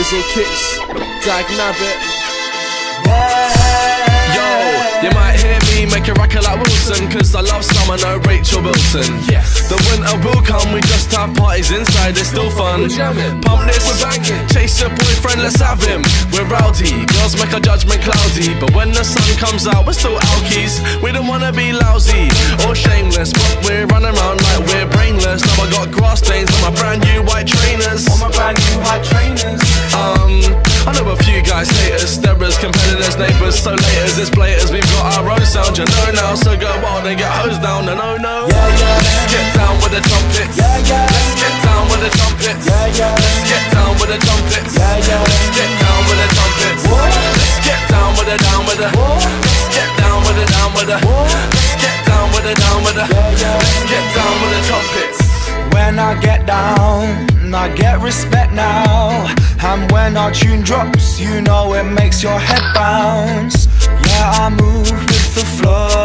Bizzle kicks, Dag Nabbit. Yo, you might hear me make a record like Wilson, cause I love summer, no Rachel Wilson. Yes. The winter will come, we just have parties inside, it's still fun. Pump this, we're banging. Chase your boyfriend, let's have him. We're rowdy, girls make our judgment cloudy, but when the sun comes out, we're still alkies. We don't wanna be lousy or shameless, but we're running around like we're brainless. Now I got grass stains on my brand new white trainers. I know a few guys hate us, sterers, competitors, neighbours, so laters, it's blaters, we've got our own sound, you know now, so go wild and get hosed down, and oh no. Let's get down with the trumpets. Let's get down with the trumpets. Let's get down with the trumpets. Let's get down with the trumpets. Let's get down with the Let's get down with the Let's get down with the Let's get down with the trumpets. When I get down, I get respect now. And when our tune drops, you know it makes your head bounce. Yeah, I move with the flow.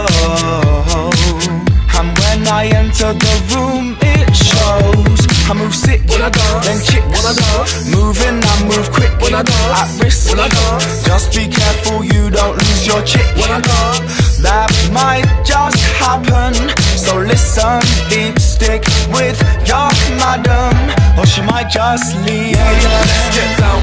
And when I enter the room, it shows. I move sick, then chicks. Moving, I move quick, at risk. Just be careful you don't lose your chick. That might just happen, so listen, deep stick with your madam, or she might just leave. Let's get down